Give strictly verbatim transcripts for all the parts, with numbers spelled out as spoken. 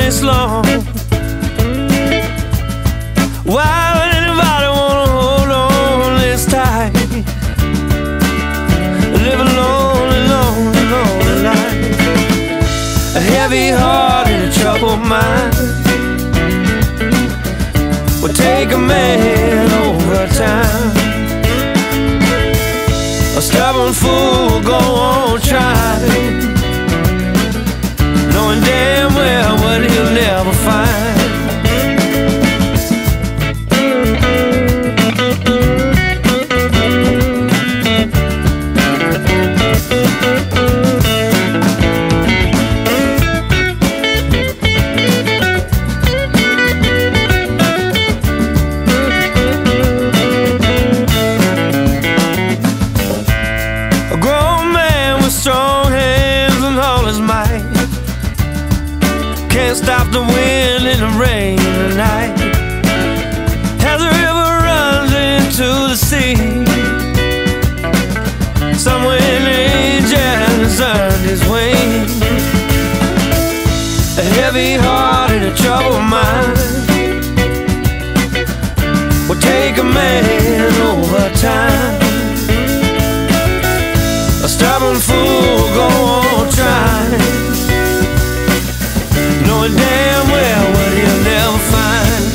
this long? Why would anybody wanna hold on this tight? Live a lonely, lonely, lonely life. A heavy heart and a troubled mind will take a man over time. A stubborn fool will go on trying, knowing damn well what he'll never find. A grown man with strong hands and all his might can't stop the wind and the rain tonight. As the river runs into the sea, somewhere an angel has earned his wings. A heavy heart and a troubled mind will take a man over time. A stubborn fool will go on trying, knowing damn well what he'll never find.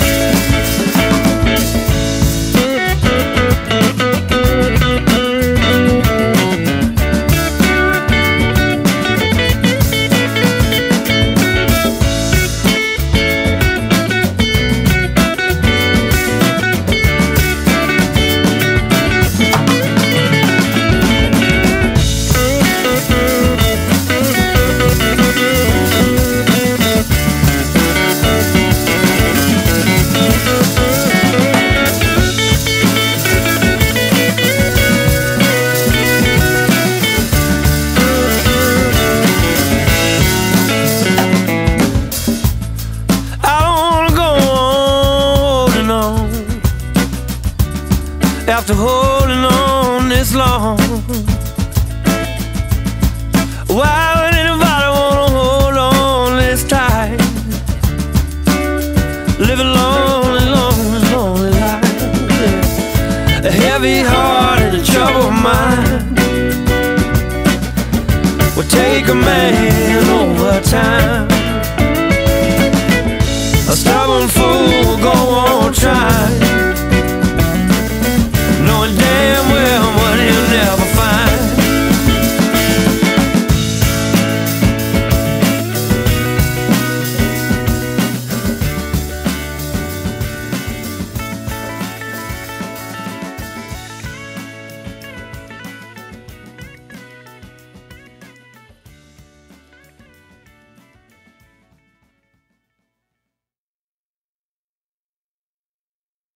After holding on this long, why would anybody wanna hold on this tight? Live a lonely, lonely, lonely life, yeah. A heavy heart and a troubled mind will take a man over time.